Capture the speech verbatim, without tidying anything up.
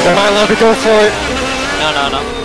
Am I allowed to go for it? No, no, no.